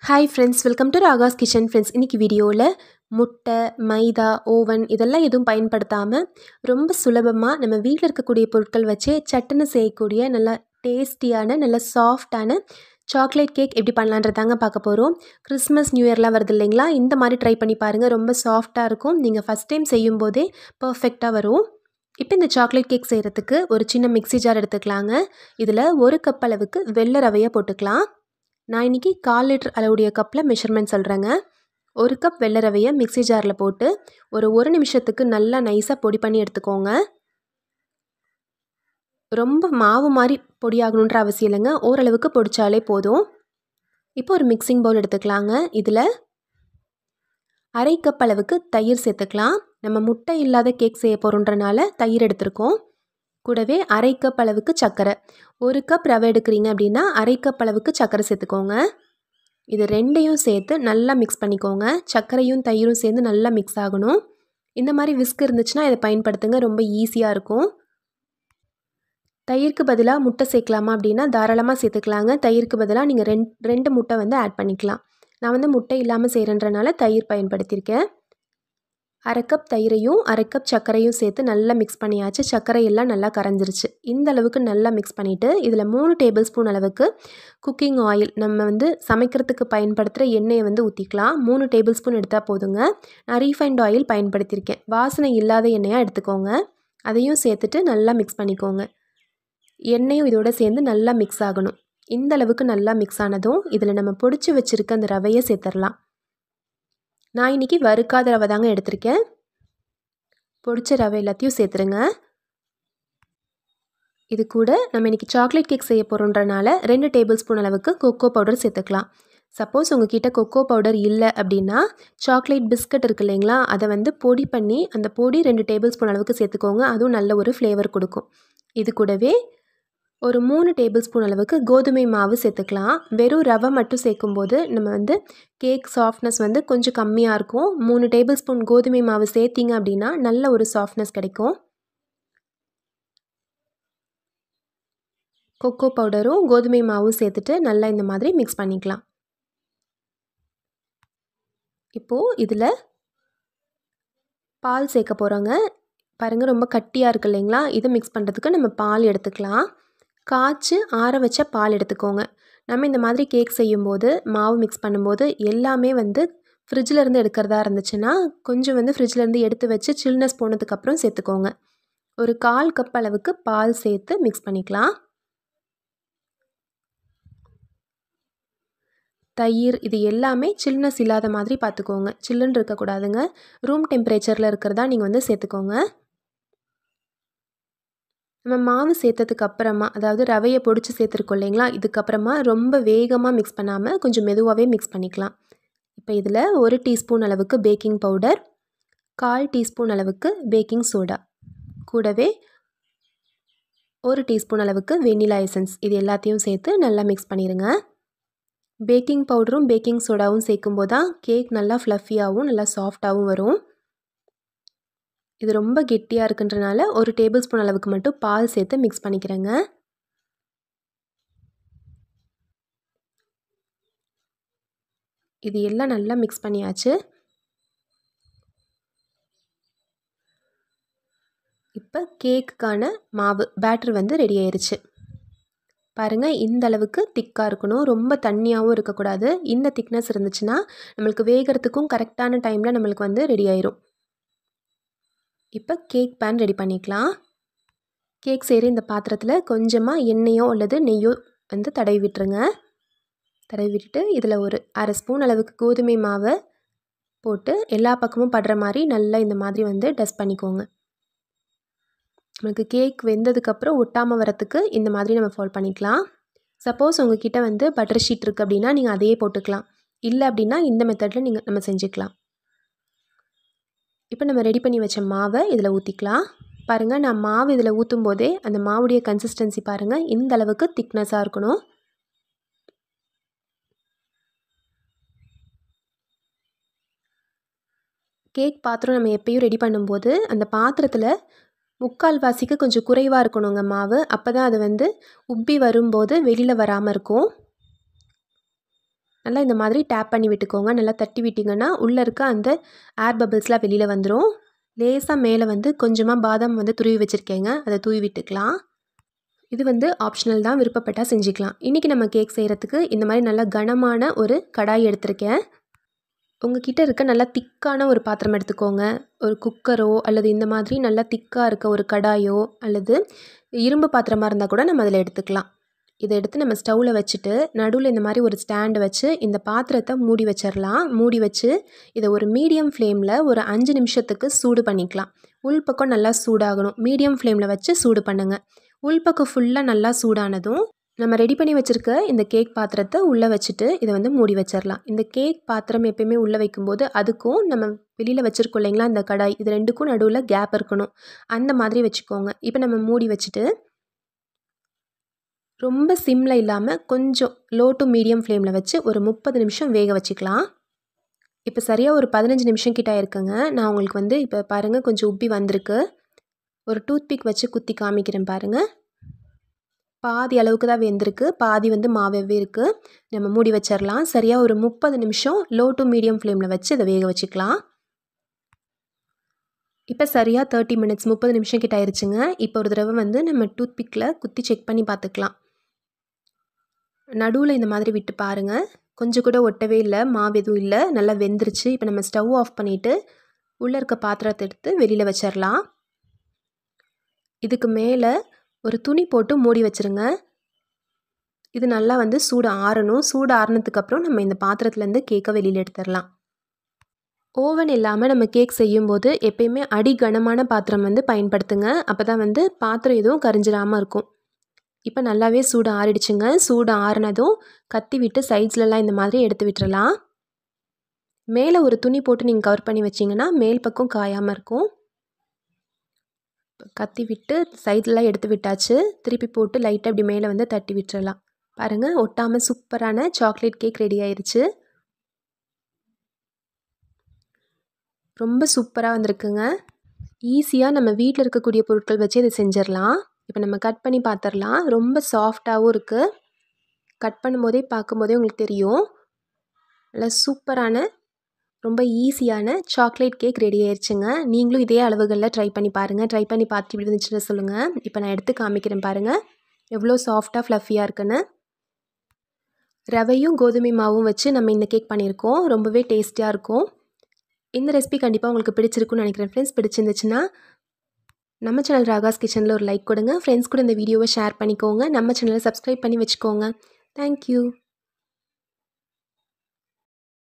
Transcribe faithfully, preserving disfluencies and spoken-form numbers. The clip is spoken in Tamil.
Hi friends, welcome to Raga's kitchen. Friends, இன்றைக்கி வீடியோவில் முட்டை, மைதா, ஓவன் இதெல்லாம் எதுவும் பயன்படுத்தாமல் ரொம்ப சுலபமாக நம்ம வீட்டில் இருக்கக்கூடிய பொருட்கள் வச்சே சட்டுன்னு செய்யக்கூடிய நல்ல டேஸ்டியான நல்ல சாஃப்டான சாக்லேட் கேக் எப்படி பண்ணலான்றதாங்க பார்க்க போகிறோம். கிறிஸ்மஸ் நியூ இயர்லாம் வருது இல்லைங்களா, இந்த மாதிரி ட்ரை பண்ணி பாருங்கள். ரொம்ப சாஃப்டாக இருக்கும். நீங்கள் ஃபஸ்ட் டைம் செய்யும் போதே பர்ஃபெக்டாக வரும். இப்போ இந்த சாக்லேட் கேக் செய்கிறதுக்கு ஒரு சின்ன மிக்ஸி ஜார் எடுத்துக்கலாங்க. இதில் ஒரு கப் அளவுக்கு வெள்ளை ரவையை போட்டுக்கலாம். நான் இன்றைக்கி கால் லிட்டர் அளவுடைய கப்பில் மெஷர்மெண்ட் சொல்கிறேங்க. ஒரு கப் வெள்ளை ரவையை மிக்ஸி ஜாரில் போட்டு ஒரு ஒரு நிமிஷத்துக்கு நல்லா நைஸாக பொடி பண்ணி எடுத்துக்கோங்க. ரொம்ப மாவு மாதிரி பொடி ஆகணுன்ற அவசியம் இல்லைங்க, ஓரளவுக்கு பொடிச்சாலே போதும். இப்போ ஒரு மிக்சிங் பவுல் எடுத்துக்கலாங்க. இதில் அரை கப் அளவுக்கு தயிர் சேர்த்துக்கலாம். நம்ம முட்டை இல்லாத கேக் செய்ய போகிறோன்றனால தயிர் எடுத்துருக்கோம். கூடவே அரை கப் அளவுக்கு சர்க்கரை. ஒரு கப் ரவை எடுக்கிறீங்க அப்படின்னா அரை கப் அளவுக்கு சர்க்கரை சேர்த்துக்கோங்க. இது ரெண்டையும் சேர்த்து நல்லா மிக்ஸ் பண்ணிக்கோங்க. சர்க்கரையும் தயிரும் சேர்ந்து நல்லா மிக்ஸ் ஆகணும். இந்த மாதிரி விஸ்க் இருந்துச்சுன்னா இதை பயன்படுத்துங்க, ரொம்ப ஈஸியாக இருக்கும். தயிருக்கு பதிலாக முட்டை சேர்க்கலாமா அப்படின்னா தாராளமாக சேர்த்துக்கலாங்க. தயிருக்கு பதிலாக நீங்கள் ரெண்டு ரெண்டு முட்டை வந்து ஆட் பண்ணிக்கலாம். நான் வந்து முட்டை இல்லாமல் செய்கிறேன்றனால தயிர் பயன்படுத்தியிருக்கேன். அரை கப் தயிரையும் அரை கப் சர்க்கரையும் சேர்த்து நல்லா மிக்ஸ் பண்ணியாச்சு. சர்க்கரையெல்லாம் நல்லா கரைஞ்சிருச்சு. இந்த அளவுக்கு நல்லா மிக்ஸ் பண்ணிவிட்டு இதில் மூணு டேபிள் ஸ்பூன் அளவுக்கு குக்கிங் ஆயில், நம்ம வந்து சமைக்கிறதுக்கு பயன்படுத்துகிற எண்ணெயை வந்து ஊற்றிக்கலாம். மூணு டேபிள் ஸ்பூன் எடுத்தால் போதுங்க. நான் ரீஃபைண்ட் ஆயில் பயன்படுத்தியிருக்கேன். வாசனை இல்லாத எண்ணெயாக எடுத்துக்கோங்க. அதையும் சேர்த்துட்டு நல்லா மிக்ஸ் பண்ணிக்கோங்க. எண்ணெயும் இதோட சேர்ந்து நல்லா மிக்ஸ் ஆகணும். இந்த அளவுக்கு நல்லா மிக்ஸ் ஆனதும் இதில் நம்ம பொடிச்சு வச்சுருக்க அந்த ரவையை சேர்த்துடலாம். நான் இன்றைக்கி வறுக்காத ரவை தாங்க எடுத்திருக்கேன். பொடிச்ச ரவை எல்லாத்தையும் சேர்த்துருங்க. இது கூட நம்ம இன்றைக்கி சாக்லேட் கேக் செய்ய போகிறோன்றனால ரெண்டு டேபிள் ஸ்பூன் அளவுக்கு கொக்கோ பவுடர் சேர்த்துக்கலாம். சப்போஸ் உங்ககிட்ட கொக்கோ பவுடர் இல்லை அப்படின்னா சாக்லேட் பிஸ்கட் இருக்குது இல்லைங்களா, அதை வந்து பொடி பண்ணி அந்த பொடி ரெண்டு டேபிள் ஸ்பூன் அளவுக்கு சேர்த்துக்கோங்க. அதுவும் நல்ல ஒரு ஃப்ளேவர் கொடுக்கும். இது கூடவே ஒரு மூணு டேபிள் ஸ்பூன் அளவுக்கு கோதுமை மாவு சேர்த்துக்கலாம். வெறும் ரவை மட்டும் சேர்க்கும்போது நம்ம வந்து கேக் சாஃப்ட்னஸ் வந்து கொஞ்சம் கம்மியாக இருக்கும். மூணு டேபிள் ஸ்பூன் கோதுமை மாவு சேர்த்திங்க அப்படின்னா நல்ல ஒரு சாஃப்ட்னஸ் கிடைக்கும். கொக்கோ பவுடரும் கோதுமை மாவும் சேர்த்துட்டு நல்லா இந்த மாதிரி மிக்ஸ் பண்ணிக்கலாம். இப்போது இதில் பால் சேர்க்க போகிறோங்க. பாருங்கள், ரொம்ப கட்டியாக இருக்குது இல்லைங்களா, இதை மிக்ஸ் பண்ணுறதுக்கு நம்ம பால் எடுத்துக்கலாம். காய்ச்சி ஆற வச்ச பால் எடுத்துக்கோங்க. நம்ம இந்த மாதிரி கேக் செய்யும்போது மாவு மிக்ஸ் பண்ணும்போது எல்லாமே வந்து ஃப்ரிட்ஜில் இருந்து எடுக்கிறதா இருந்துச்சுன்னா கொஞ்சம் வந்து ஃப்ரிட்ஜிலேருந்து எடுத்து வச்சு சில்னஸ் போனதுக்கப்புறம் சேர்த்துக்கோங்க. ஒரு கால் கப் அளவுக்கு பால் சேர்த்து மிக்ஸ் பண்ணிக்கலாம். தயிர் இது எல்லாமே சில்னஸ் இல்லாத மாதிரி பார்த்துக்கோங்க. சில்லுன்னு இருக்கக்கூடாதுங்க. ரூம் டெம்பரேச்சரில் இருக்கிறதா நீங்கள் வந்து சேர்த்துக்கோங்க. நம்ம மாவு சேர்த்ததுக்கு அப்புறமா, அதாவது ரவையை பொடிச்சு சேர்த்துருக்கோம் இல்லைங்களா, இதுக்கப்புறமா ரொம்ப வேகமாக மிக்ஸ் பண்ணாமல் கொஞ்சம் மெதுவாகவே மிக்ஸ் பண்ணிக்கலாம். இப்போ இதில் ஒரு டீஸ்பூன் அளவுக்கு பேக்கிங் பவுடர், கால் டீஸ்பூன் அளவுக்கு பேக்கிங் சோடா, கூடவே ஒரு டீஸ்பூன் அளவுக்கு வெண்ணிலா எசன்ஸ், இது எல்லாத்தையும் சேர்த்து நல்லா மிக்ஸ் பண்ணிடுங்க. பேக்கிங் பவுடரும் பேக்கிங் சோடாவும் சேர்க்கும்போது தான் கேக் நல்லா ஃப்ளஃபியாகவும் நல்லா சாஃப்டாகவும் வரும். இது ரொம்ப கெட்டியாக இருக்குன்றனால ஒரு டேபிள் ஸ்பூன் அளவுக்கு மட்டும் பால் சேர்த்து மிக்ஸ் பண்ணிக்கிறேங்க. இது எல்லாம் நல்லா மிக்ஸ் பண்ணியாச்சு. இப்போ கேக்குக்கான மாவு பேட்டர் வந்து ரெடி ஆயிடுச்சு. பாருங்கள், இந்த அளவுக்கு திக்காக இருக்கணும். ரொம்ப தண்ணியாகவும் இருக்கக்கூடாது. இந்த திக்னஸ் இருந்துச்சுன்னா நம்மளுக்கு வேகிறதுக்கும் கரெக்டான டைமில் நம்மளுக்கு வந்து ரெடி ஆயிரும். இப்போ கேக் பேன் ரெடி பண்ணிக்கலாம். கேக் செய்கிற இந்த பாத்திரத்தில் கொஞ்சமாக எண்ணெயோ அல்லது நெய்யோ வந்து தடவி விட்டுருங்க. தடவி விட்டுட்டு இதில் ஒரு அரை ஸ்பூன் அளவுக்கு கோதுமை மாவை போட்டு எல்லா பக்கமும் படுற மாதிரி நல்லா இந்த மாதிரி வந்து டஸ்ட் பண்ணிக்கோங்க. நமக்கு கேக் வெந்ததுக்கப்புறம் ஒட்டாமல் வரத்துக்கு இந்த மாதிரி நம்ம ஃபாலோ பண்ணிக்கலாம். சப்போஸ் உங்ககிட்ட வந்து பட்டர் ஷீட் இருக்குது அப்படின்னா நீங்கள் அதையே போட்டுக்கலாம். இல்லை அப்படின்னா இந்த மெத்தடில் நீங்கள் நம்ம செஞ்சுக்கலாம். இப்போ நம்ம ரெடி பண்ணி வச்ச மாவை இதில் ஊற்றிக்கலாம். பாருங்கள், நான் மாவு இதில் ஊற்றும் போதே அந்த மாவுடைய கன்சிஸ்டன்சி பாருங்கள், இந்த அளவுக்கு திக்னஸாக இருக்கணும். கேக் பாத்திரம் நம்ம எப்பயும் ரெடி பண்ணும்போது அந்த பாத்திரத்தில் முக்கால் வாசிக்கு கொஞ்சம் குறைவாக இருக்கணுங்க மாவு. அப்போ தான் அது வந்து உப்பி வரும்போது வெளியில் வராமல் இருக்கும். நல்லா இந்த மாதிரி டேப் பண்ணி விட்டுக்கோங்க. நல்லா தட்டி விட்டிங்கன்னா உள்ளே இருக்க அந்த ஏர் பபிள்ஸ்லாம் வெளியில் வந்துடும். லேசாக மேலே வந்து கொஞ்சமாக பாதாம் வந்து துருவி வச்சுருக்கேங்க, அதை தூவி விட்டுக்கலாம். இது வந்து ஆப்ஷனல் தான், விருப்பப்பட்டால் செஞ்சுக்கலாம். இன்றைக்கி நம்ம கேக் செய்கிறதுக்கு இந்த மாதிரி நல்லா கனமான ஒரு கடாய் எடுத்திருக்கேன். உங்கள் கிட்டே இருக்க நல்லா திக்கான ஒரு பாத்திரம் எடுத்துக்கோங்க. ஒரு குக்கரோ அல்லது இந்த மாதிரி நல்லா திக்காக இருக்க ஒரு கடாயோ அல்லது இரும்பு பாத்திரமாக இருந்தால் கூட நம்ம அதில் எடுத்துக்கலாம். இதை எடுத்து நம்ம ஸ்டவ்வில் வச்சுட்டு நடுவில் இந்த மாதிரி ஒரு ஸ்டாண்டு வச்சு இந்த பாத்திரத்தை மூடி வச்சிடலாம். மூடி வச்சு இதை ஒரு மீடியம் ஃப்ளேமில் ஒரு அஞ்சு நிமிஷத்துக்கு சூடு பண்ணிக்கலாம். உள்பக்கம் நல்லா சூடாகணும். மீடியம் ஃப்ளேமில் வச்சு சூடு பண்ணுங்கள். உள்பக்கம் ஃபுல்லாக நல்லா சூடானதும் நம்ம ரெடி பண்ணி வச்சுருக்க இந்த கேக் பாத்திரத்தை உள்ளே வச்சுட்டு இதை வந்து மூடி வச்சிடலாம். இந்த கேக் பாத்திரம் எப்பயுமே உள்ளே வைக்கும்போது அதுக்கும் நம்ம வெளியில் வச்சுருக்கோம் இல்லைங்களா இந்த கடாய், இது ரெண்டுக்கும் நடுவில் கேப் இருக்கணும். அந்த மாதிரி வச்சுக்கோங்க. இப்போ நம்ம மூடி வச்சுட்டு ரொம்ப சிம்மில் இல்லாமல் கொஞ்சம் லோ டு மீடியம் ஃப்ளேமில் வச்சு ஒரு முப்பது நிமிஷம் வேக வச்சுக்கலாம். இப்போ சரியாக ஒரு பதினஞ்சு நிமிஷம் கிட்ட இருக்குங்க. நான் உங்களுக்கு வந்து இப்போ பாருங்கள் கொஞ்சம் உப்பி வந்திருக்கு. ஒரு டூத்பிக் வச்சு குத்தி காமிக்கிறேன் பாருங்கள். பாதி அளவுக்கு தான் வெந்திருக்கு, பாதி வந்து மாவே இருக்குது. நம்ம மூடி வச்சிடலாம். சரியாக ஒரு முப்பது நிமிஷம் லோ டு மீடியம் ஃப்ளேமில் வச்சு இதை வேக வச்சுக்கலாம். இப்போ சரியாக தேர்ட்டி மினிட்ஸ் முப்பது நிமிஷம் கிட்ட ஆயிடுச்சுங்க. இப்போ ஒரு தடவை வந்து நம்ம டூத்பிக்கில் குத்தி செக் பண்ணி பார்த்துக்கலாம். நடுவில் இந்த மாதிரி விட்டு பாருங்கள், கொஞ்சம் கூட ஒட்டவே இல்லை, மாவு எதுவும் இல்லை, நல்லா வெந்துருச்சு. இப்போ நம்ம ஸ்டவ் ஆஃப் பண்ணிவிட்டு உள்ளே இருக்க பாத்திரத்தை எடுத்து வெளியில் வச்சிடலாம். இதுக்கு மேலே ஒரு துணி போட்டு மூடி வச்சுருங்க. இது நல்லா வந்து சூடு ஆறணும். சூடு ஆறினதுக்கப்புறம் நம்ம இந்த பாத்திரத்துலேருந்து கேக்கை வெளியில் எடுத்துடலாம். ஓவன் இல்லாமல் நம்ம கேக் செய்யும்போது எப்பயுமே அடி கனமான பாத்திரம் வந்து பயன்படுத்துங்க. அப்போ தான் வந்து பாத்திரம் எதுவும் கரிஞ்சிடாமல் இருக்கும். இப்போ நல்லாவே சூடு ஆறிடுச்சுங்க. சூடு ஆறினதும் கத்தி விட்டு சைட்ஸ்லலாம் இந்த மாதிரி எடுத்து விட்டுறலாம். மேலே ஒரு துணி போட்டு நீங்கள் கவர் பண்ணி வச்சிங்கன்னா மேல் பக்கம் காயாமல் இருக்கும். கத்தி விட்டு சைட்லலாம் எடுத்து விட்டாச்சு. திருப்பி போட்டு லைட்டாக இப்படி மேலே வந்து தட்டி விட்டுறலாம். பாருங்கள், ஒட்டாமல் சூப்பரான சாக்லேட் கேக் ரெடி ஆயிடுச்சு. ரொம்ப சூப்பராக வந்திருக்குங்க. ஈஸியாக நம்ம வீட்டில் இருக்கக்கூடிய பொருட்கள் வச்சு இதை செஞ்சிடலாம். இப்போ நம்ம கட் பண்ணி பார்த்துடலாம். ரொம்ப சாஃப்டாகவும் இருக்குது. கட் பண்ணும்போதே பார்க்கும்போதே உங்களுக்கு தெரியும். நல்லா சூப்பரான ரொம்ப ஈஸியான சாக்லேட் கேக் ரெடி ஆயிடுச்சுங்க. நீங்களும் இதே அளவுகளில் ட்ரை பண்ணி பாருங்கள். ட்ரை பண்ணி பார்த்துட்டு இப்படி இருந்துச்சுன்னு சொல்லுங்கள். இப்போ நான் எடுத்து காமிக்கிறேன் பாருங்கள், எவ்வளோ சாஃப்டாக ஃப்ளஃபியாக இருக்குன்னு. ரவையும் கோதுமை மாவும் வச்சு நம்ம இந்த கேக் பண்ணியிருக்கோம். ரொம்பவே டேஸ்டியாக இருக்கும். இந்த ரெசிபி கண்டிப்பாக உங்களுக்கு பிடிச்சிருக்குன்னு நினைக்கிறேன் ஃப்ரெண்ட்ஸ். பிடிச்சிருந்துச்சுன்னா நம்ம சேனல் ராகாஸ் கிச்சனில் ஒரு லைக் கொடுங்க. ஃப்ரெண்ட்ஸ் கூட இந்த வீடியோவை ஷேர் பண்ணிக்கோங்க. நம்ம சேனலை சப்ஸ்கிரைப் பண்ணி வச்சுக்கோங்க. தேங்க்யூ.